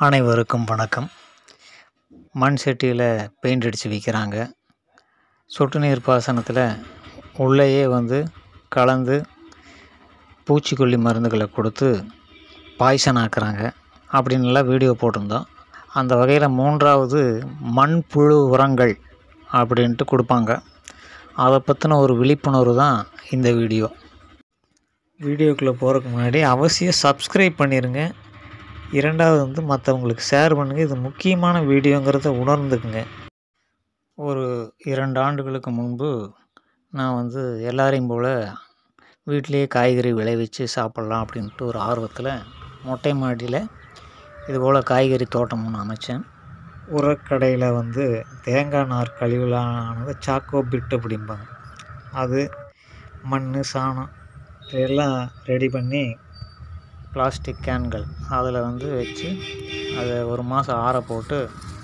அனைவருக்கும் வணக்கம். மண் சட்டியில் பெயிண்ட் அடித்து விற்கிறாங்க. சொட்டு நீர் பாசனத்தில் உள்ளேயே கலந்து பூச்சிக்கொல்லி மருந்துகளை கொடுத்து பாய்சன் ஆக்குறாங்க அப்படின்லாம் வீடியோ போட்டிருந்தோம். அந்த வகையில் 3வது மண்புழு உரங்கள் அப்படின்ட்டு கொடுப்பாங்க. அதை பற்றின ஒரு விழிப்புணர்வு தான் இந்த வீடியோ. வீடியோக்குள்ளே போகிறதுக்கு முன்னாடி அவசியம் சப்ஸ்கிரைப் பண்ணிடுங்க. 2வது மற்றவங்களுக்கு ஷேர் பண்ணுங்கள். இது முக்கியமான வீடியோங்கிறத உணர்ந்துக்குங்க. ஒரு 2 ஆண்டுகளுக்கு முன்பு நான் எல்லாரையும் போல் வீட்டிலையே காய்கறி விளைவிச்சு சாப்பிட்லாம் அப்படின்ட்டு ஒரு ஆர்வத்தில் மொட்டை மாடியில் இதுபோல் காய்கறி தோட்டம் ஒன்று அமைச்சேன். உரக்கடையில் தேங்காய் நார் கழிவுலானது சாக்கோ பிட் அப்படிம்பாங்க. அது மண், சாணம் இதெல்லாம் ரெடி பண்ணி பிளாஸ்டிக் கேன்கள் அதில் வச்சு அதை ஒரு மாதம் ஆற போட்டு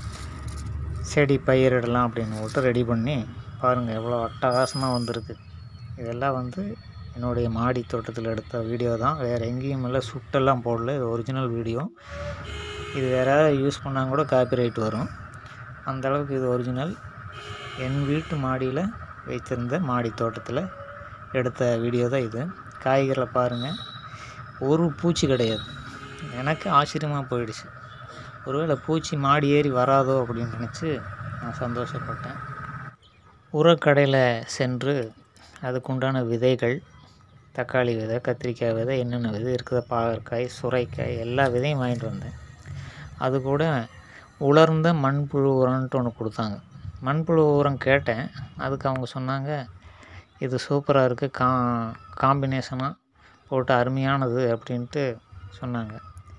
செடி பயிரிடலாம் அப்படின்னு போட்டு ரெடி பண்ணி பாருங்கள் எவ்வளோ அட்டகாசமாக வந்திருக்கு. இதெல்லாம் என்னுடைய மாடி தோட்டத்தில் எடுத்த வீடியோ தான், வேறு எங்கேயும் இல்லை, சுட்டெல்லாம் போடல. இது ஒரிஜினல் வீடியோ. இது வேறு யாராவது யூஸ் பண்ணால் கூட காப்பிரைட் வரும். அந்தளவுக்கு இது ஒரிஜினல். என் வீட்டு மாடியில் வைத்திருந்த மாடி தோட்டத்தில் எடுத்த வீடியோ தான் இது. காய்கறியில் பாருங்கள், ஒரு பூச்சி கிடையாது. எனக்கு ஆச்சரியமாக போயிடுச்சு. ஒருவேளை பூச்சி மாடி ஏறி வராதோ அப்படின்னு நினச்சி நான் சந்தோஷப்பட்டேன். உரக்கடையில் சென்று அதுக்குண்டான விதைகள், தக்காளி விதை, கத்திரிக்காய் விதை, என்னென்ன விதை இருக்குது, பாகற்காய், சுரைக்காய், எல்லா விதையும் வாங்கிட்டு வந்தேன். அது கூட உலர்ந்த மண்புழு உரம்ன்ட்டு ஒன்று கொடுத்தாங்க. மண்புழு உரம் கேட்டேன். அதுக்கு அவங்க சொன்னாங்க, இது சூப்பராக இருக்குது, காம்பினேஷனாக போட்டு அருமையானது அப்படின்ட்டு சொன்னாங்க.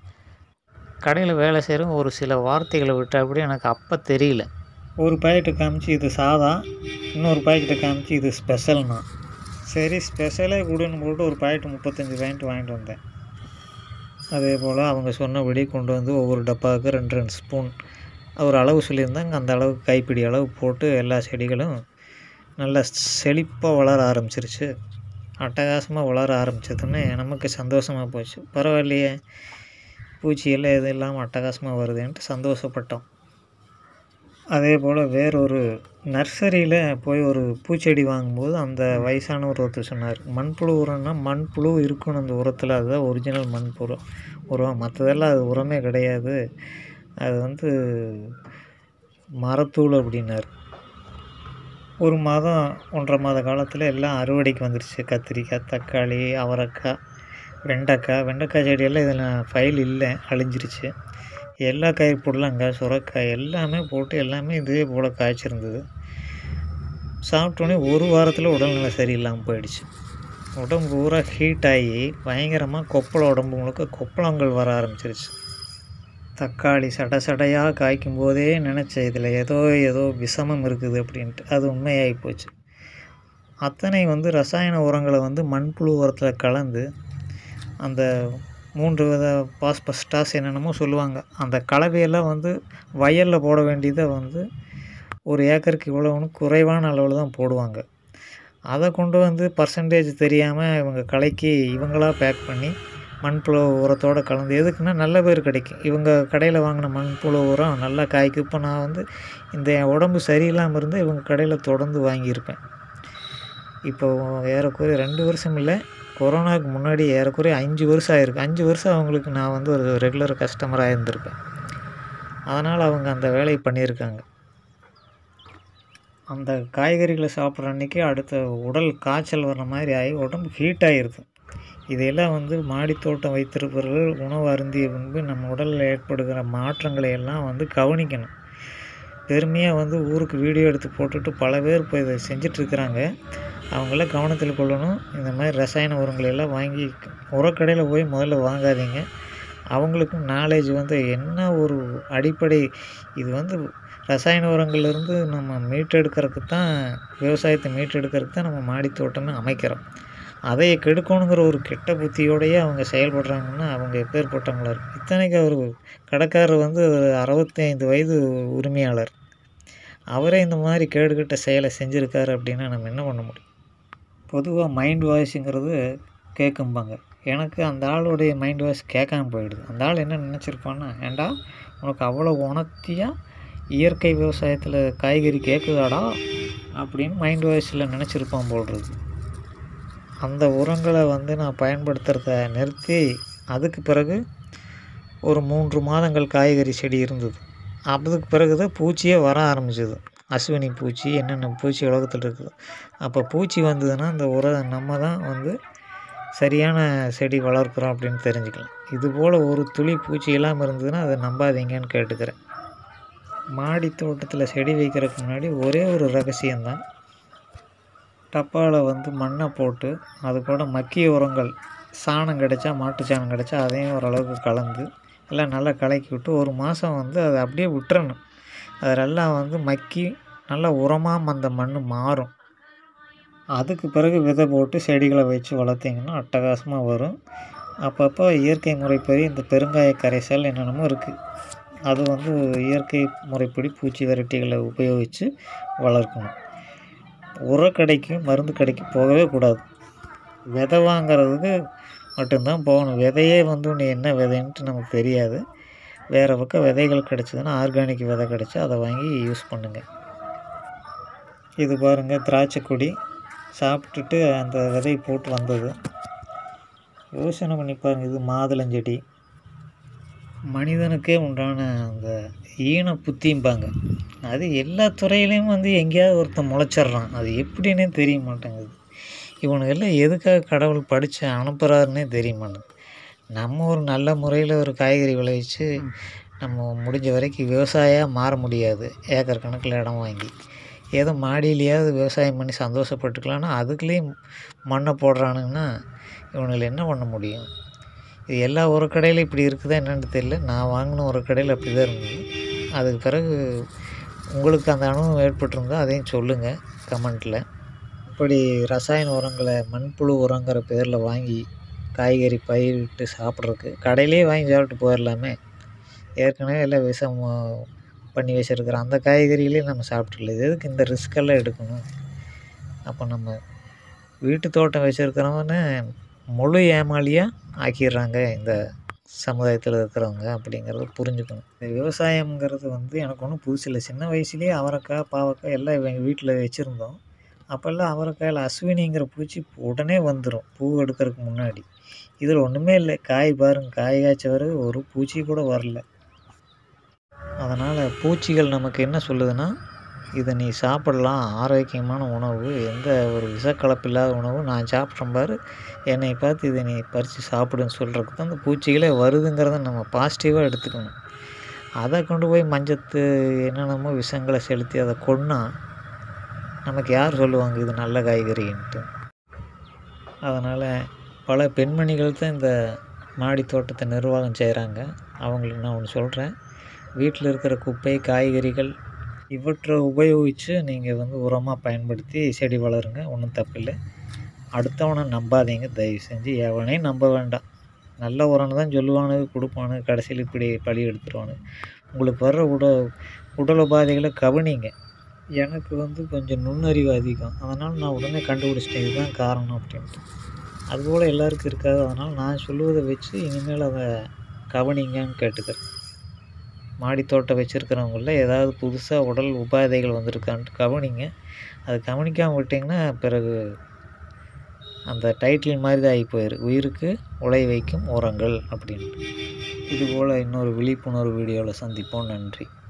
கடையில் வேலை செய்கிறவங்க ஒரு சில வார்த்தைகளை விட்டால் அப்படி எனக்கு அப்போ தெரியல. ஒரு பாக்கெட்டை காமிச்சு இது சாதா, இன்னொரு பாக்கெட்டை காமிச்சு இது ஸ்பெஷல்னா, சரி ஸ்பெஷலே கொடுன்னு போட்டு ஒரு பாக்கெட்டு 35 பாக்கெட் வாங்கிட்டு வந்தேன். அதே போல் அவங்க சொன்னபடி கொண்டு ஒவ்வொரு டப்பாவுக்கு 2 ஸ்பூன் ஒரு அளவு சொல்லியிருந்தாங்க. அந்த அளவுக்கு கைப்பிடி அளவு போட்டு எல்லா செடிகளும் நல்லா செழிப்பாக வளர ஆரம்பிச்சிருச்சு. அட்டகாசமாக வளர ஆரம்பித்ததுன்னு நமக்கு சந்தோஷமாக போச்சு. பரவாயில்லையே, பூச்சியெல்லாம் எதுவும் இல்லாமல் அட்டகாசமாக வருதுன்ட்டு சந்தோஷப்பட்டோம். அதே போல் வேறொரு நர்சரியில் போய் ஒரு பூச்செடி வாங்கும்போது அந்த வயசானவர் ஒருத்தர் சொன்னார், மண்புழு உரம்னா மண்புழு இருக்கணும் அந்த உரத்தில், அதுதான் ஒரிஜினல் மண்புழு உரம், மற்றதெல்லாம் அது உரமே கிடையாது, அது மரத்தூள் அப்படின்னார். 1 மாதம் 1.5 மாத காலத்தில் எல்லாம் அறுவடைக்கு வந்துடுச்சு. கத்திரிக்காய், தக்காளி, அவரைக்காய், வெண்டைக்காய் செடியெல்லாம் இதில் ஃபைல் இல்லை, அழிஞ்சிருச்சு. எல்லா காய் புடலங்காய், சுரைக்காய் எல்லாமே போட்டு எல்லாமே இதே போல் காய்ச்சிருந்தது. சாப்பிட்டோன்னே 1 வாரத்தில் உடல்நிலை சரியில்லாமல் போயிடுச்சு. உடம்பு பூரா ஹீட் ஆகி பயங்கரமாக உடம்பு முழுக்க கொப்பளங்கள் வர ஆரம்பிச்சிருச்சு. தக்காளி சடையாக காய்க்கும் போதே நினச்சேன் இதில் ஏதோ விஷமம் இருக்குது அப்படின்ட்டு. அது உண்மையாகி போச்சு. அத்தனை ரசாயன உரங்களை மண்புழு உரத்தில் கலந்து அந்த 3 வித பாஸ்பஸ்டாஸ் என்னென்னமோ சொல்லுவாங்க, அந்த கலவையெல்லாம் வயலில் போட வேண்டியதை 1 ஏக்கருக்கு இவ்வளோன்னு குறைவான அளவில் தான் போடுவாங்க. அதை கொண்டு பர்சன்டேஜ் தெரியாமல் இவங்க கலக்கி இவங்களாக பேக் பண்ணி மண்புழு உரத்தோடு கலந்து, எதுக்குன்னா நல்ல பேர் கிடைக்கும். இவங்க கடையில் வாங்கின மண்புழு உரம் நல்லா காய்க்கும். இப்போ நான் இந்த உடம்பு சரியில்லாமல் இருந்தால் இவங்க கடையில் தொடர்ந்து வாங்கியிருப்பேன். இப்போ ஏறக்குறைய 2 வருஷம் இல்லை, கொரோனாவுக்கு முன்னாடி ஏறக்குறைய 5 வருஷம் ஆகிருக்கு. 5 வருஷம் அவங்களுக்கு நான் ஒரு ரெகுலர் கஸ்டமராக இருந்திருப்பேன். அதனால் அவங்க அந்த வேலையை பண்ணியிருக்காங்க. அந்த காய்கறிகளை சாப்பிட்ற அன்றைக்கி அடுத்த உடல் காய்ச்சல் வர்ற மாதிரி ஆகி உடம்பு ஹீட் ஆகிருது. இதையெல்லாம் மாடித்தோட்டம் வைத்திருப்பவர்கள் உணவு அருந்திய பின்பு நம்ம உடலில் ஏற்படுகிற மாற்றங்களை எல்லாம் கவனிக்கணும். பெருமையாக ஊருக்கு வீடியோ எடுத்து போட்டுட்டு பல பேர் இப்போ இதை செஞ்சிட்ருக்கிறாங்க. அவங்களாம் கவனத்தில் கொள்ளணும். இந்த மாதிரி ரசாயன உரங்களை எல்லாம் வாங்கி உரக்கடையில் போய் முதல்ல வாங்காதீங்க. அவங்களுக்கும் நாலேஜ் என்ன ஒரு அடிப்படை, இது ரசாயன உரங்கள்லேருந்து நம்ம மீட்டெடுக்கிறதுக்கு தான், விவசாயத்தை மீட்டெடுக்கிறதுக்கு தான் நம்ம மாடித்தோட்டமே அமைக்கிறோம். அதை கெடுக்கணுங்கிற ஒரு கெட்ட புத்தியோடையே அவங்க செயல்படுறாங்கன்னா அவங்க எப்பேற்பட்டவங்களா இருக்குது. இத்தனைக்கு அவர் கடைக்காரர் 65 வயது உரிமையாளர். அவரே இந்த மாதிரி கேடுகட்ட செயலை செஞ்சுருக்காரு அப்படின்னா நம்ம என்ன பண்ண முடியும்? பொதுவாக மைண்ட் வாய்ஸுங்கிறது கேட்கும்பாங்க. எனக்கு அந்த ஆளுடைய மைண்ட் வாய்ஸ் கேட்காம போயிடுது. அந்த ஆள் என்ன நினச்சிருப்பான்னா, ஏன்டா உனக்கு அவ்வளோ உணர்த்தியாக இயற்கை விவசாயத்தில் காய்கறி கேட்குதாடா அப்படின்னு மைண்ட் வாய்ஸில் நினச்சிருப்பான் போடுறது. அந்த உரங்களை வந்து நான் பயன்படுத்துகிறத நிறுத்தி, அதுக்கு பிறகு ஒரு 3 மாதங்கள் காய்கறி செடி இருந்தது. அதுக்கு பிறகு தான் பூச்சியே வர ஆரம்பிச்சது. அஸ்வினி பூச்சி, என்னென்ன பூச்சி உலகத்தில் இருக்குது. அப்போ பூச்சி வந்ததுன்னா அந்த நம்ம தான் வந்து சரியான செடி வளர்க்குறோம் அப்படின்னு தெரிஞ்சுக்கலாம். இதுபோல் ஒரு துளி பூச்சி இல்லாமல் இருந்ததுன்னா அதை நம்பாதீங்கன்னு கேட்டுக்கிறேன். மாடி தோட்டத்தில் செடி வைக்கிறதுக்கு முன்னாடி ஒரே ஒரு ரகசியம்தான். டப்பாவில் வந்து மண்ணை போட்டு அது கூட மக்கிய உரங்கள், சாணம் கிடைச்சா, மாட்டு சாணம் கிடைச்சா அதையும் ஓரளவுக்கு கலந்து எல்லாம் நல்லா கலக்கி விட்டு 1 மாதம் வந்து அதை அப்படியே விட்டுறணும். அதெல்லாம் வந்து மக்கி நல்லா உரமாக அந்த மண் மாறும். அதுக்கு பிறகு விதை போட்டு செடிகளை வச்சு வளர்த்திங்கன்னா அட்டகாசமாக வரும். அப்பப்போ இயற்கை முறைப்படி இந்த பெருங்காய கரைசல் என்னென்னமோ இருக்குது, அது வந்து இயற்கை முறைப்படி பூச்சி விரட்டிகளை உபயோகித்து வளர்க்கணும். உரக்கடைக்கு மருந்து கடைக்கு போகவே கூடாது. விதை வாங்கிறதுக்கு மட்டும்தான் போகணும். விதையே வந்து நீ என்ன விதைன்ட்டு நமக்கு தெரியாது. வேறு பக்கம் விதைகள் கிடச்சிதுன்னா ஆர்கானிக் விதை கிடச்சா அதை வாங்கி யூஸ் பண்ணுங்கள். இது பாருங்கள், திராட்சை கொடி சாப்பிட்டுட்டு அந்த விதை போட்டு வந்தது. யோசனை பண்ணி பாருங்கள். இது மாதுளஞ்செடி. மனிதனுக்கே உண்டான அந்த ஈன புத்திம்பாங்க, அது எல்லா துறையிலையும் வந்து எங்கேயாவது ஒருத்தன் முளைச்சிட்றான். அது எப்படின்னே தெரிய மாட்டேங்குது. இவனுக்கெல்லாம் எதுக்காக கடவுள் படித்து அனுப்புகிறாருன்னே தெரிய மாட்டேங்குது. நம்ம ஒரு நல்ல முறையில் ஒரு காய்கறி விளைவிச்சு நம்ம முடிஞ்ச வரைக்கும் விவசாயியாக மாற முடியாது. ஏக்கர் கணக்கில் இடம் வாங்கி ஏதோ மாடியிலையாவது விவசாயம் பண்ணி சந்தோஷப்பட்டுக்கலான்னா அதுக்குள்ளேயும் மண்ணை போடுறானுங்கன்னா இவனுங்களை என்ன பண்ண முடியும்? இது எல்லா உரக்கடையிலும் இப்படி இருக்குதா என்னென்னு தெரியல. நான் வாங்கின உரக்கடையில் அப்படி தான் இருந்தது. அதுக்கு பிறகு உங்களுக்கு அந்த அனுபவம் ஏற்பட்டிருந்தால் அதையும் சொல்லுங்கள் கமெண்ட்டில். இப்படி ரசாயன உரங்களை மண்புழு உரங்கிற பேரில் வாங்கி காய்கறி பயிரிட்டு சாப்பிட்றதுக்கு கடையிலே வாங்கி சாப்பிட்டு போயிடலாமே. ஏற்கனவே எல்லாம் விஷம் பண்ணி வச்சுருக்கிற அந்த காய்கறிகளே நம்ம சாப்பிட்டுல எதுக்கு இந்த ரிஸ்கெல்லாம் எடுக்கணும்? அப்போ நம்ம வீட்டு தோட்டம் வச்சுருக்கிறவன்னு முழு ஏமாளியாக ஆக்கிடுறாங்க இந்த சமுதாயத்தில் இருக்கிறவங்க அப்படிங்கிறத புரிஞ்சுக்கணும். இந்த விவசாயங்கிறது வந்து எனக்கு ஒன்றும் புதுசு இல்லை. சின்ன வயசுலேயே அவரைக்காய், பாவக்காய் எல்லாம் எங்கள் வீட்டில் வச்சுருந்தோம். அப்போல்லாம் அவரைக்காயில் அஸ்வினிங்கிற பூச்சி உடனே வந்துடும் பூ எடுக்கிறதுக்கு முன்னாடி. இதில் ஒன்றுமே இல்லை. காய் பாருங்கள், காய் காய்ச்ச பிறகு ஒரு பூச்சி கூட வரல. அதனால் பூச்சிகள் நமக்கு என்ன சொல்லுதுன்னா, இதை நீ சாப்பிடலாம், ஆரோக்கியமான உணவு, எந்த ஒரு விஷக்கலப்பில்லாத உணவு, நான் சாப்பிட்றேன் பாரு, என்னை பார்த்து இதை நீ பறித்து சாப்பிடுன்னு சொல்கிறதுக்கு தான் அந்த பூச்சிகளே வருதுங்கிறத நம்ம பாசிட்டிவாக எடுத்துக்கணும். அதை கொண்டு போய் மஞ்சத்து என்னென்னமோ விஷங்களை செலுத்தி அதை கொன்னா நமக்கு யார் சொல்லுவாங்க இது நல்ல காய்கறின்ட்டு? அதனால் பல பெண்மணிகள் தான் இந்த மாடி தோட்டத்தை நிர்வாகம் செய்கிறாங்க. அவங்களுக்கு நான் ஒன்று சொல்கிறேன், வீட்டில் இருக்கிற குப்பை, காய்கறிகள் இவற்றை உபயோகித்து நீங்கள் வந்து உரமாக பயன்படுத்தி செடி வளருங்க, ஒன்றும் தப்பில்லை. அடுத்தவனை நம்பாதீங்க தயவு செஞ்சு. எவனையும் நம்ப வேண்டாம். நல்ல உரம்னு தான் சொல்லுவானுங்க, கொடுப்பானுங்க, கடைசியில் இப்படி பழி எடுத்துருவானுங்க. உங்களுக்கு வர்ற உடல் உபாதைகளை கவனிங்க. எனக்கு வந்து கொஞ்சம் நுண்ணறிவு அதிகம், அதனால் நான் உடனே கண்டுபிடிச்சிட்டேன் இதுதான் காரணம் அப்படின்ட்டு. அதுபோல் எல்லாருக்கும் இருக்காது. அதனால் நான் சொல்லுவதை வச்சு இனிமேல் அதை கவனிங்கன்னு கேட்டுக்கிறேன். மாடி தோட்டம் வச்சுருக்கிறவங்கள ஏதாவது புதுசாக உடல் உபாதைகள் வந்திருக்கான்ட்டு கவனிங்க. அது கவனிக்காமல் விட்டிங்கன்னா பிறகு அந்த டைட்டில் மாதிரி தான் ஆகி போயிடும், உயிருக்கு உழை வைக்கும் உரங்கள் அப்படின்ட்டு. இதுபோல் இன்னொரு விழிப்புணர்வு வீடியோவில் சந்திப்போம். நன்றி.